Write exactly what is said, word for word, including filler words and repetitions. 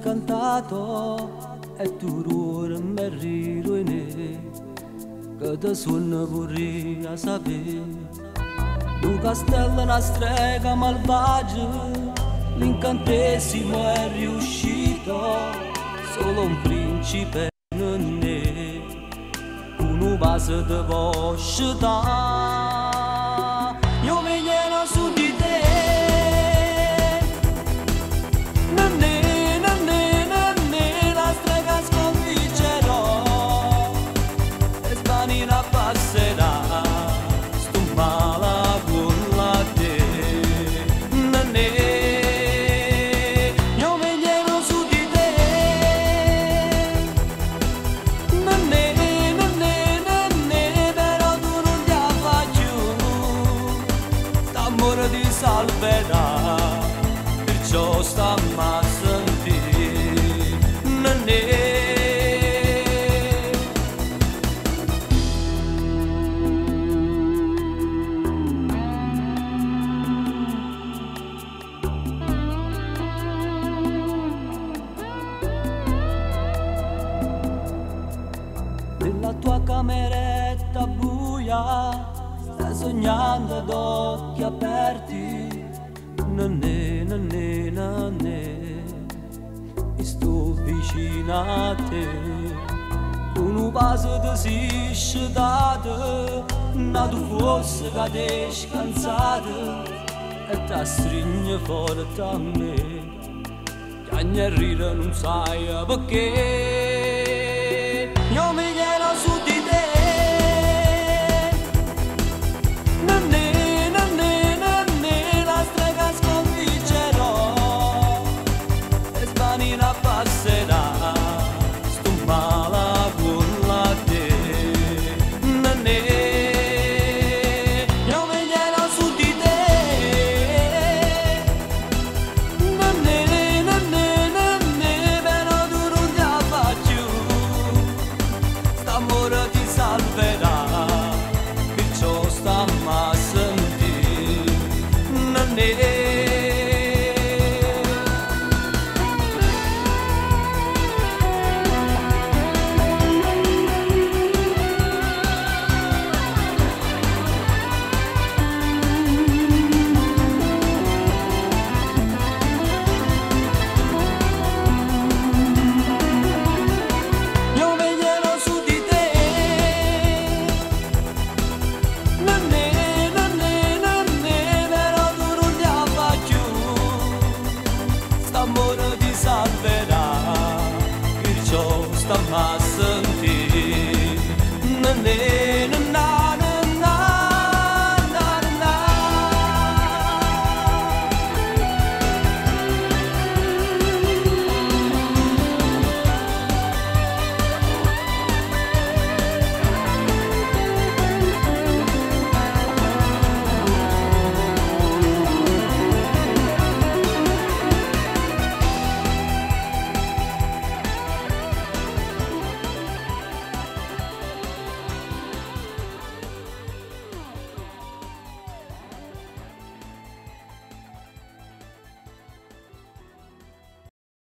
cantato e tu ruore mi riro in e che te suona vorrei a sapere. Un castello, una strega malvagia, l'incantesimo è riuscito, solo un principe non è, una base di vostra. Io mi vieno su di te, non è, non è, non è, la strega sconfiggerò e svanirà passerà. Di salverà, perciò stammi a sentire, non è. Nella tua cameretta buia stai sognando ad occhi aperti, non è, non è, non è, e sto vicino a te, con un vaso di siscedata, ma tu fosse che te scansata, e ti stringe forte a me, che a rire non sai perché, io mi vieno su di te. Passerà, sto male con la te, non è, io mi vieno su di te, non è, non è, non è, però tu non ti faccio, sta amore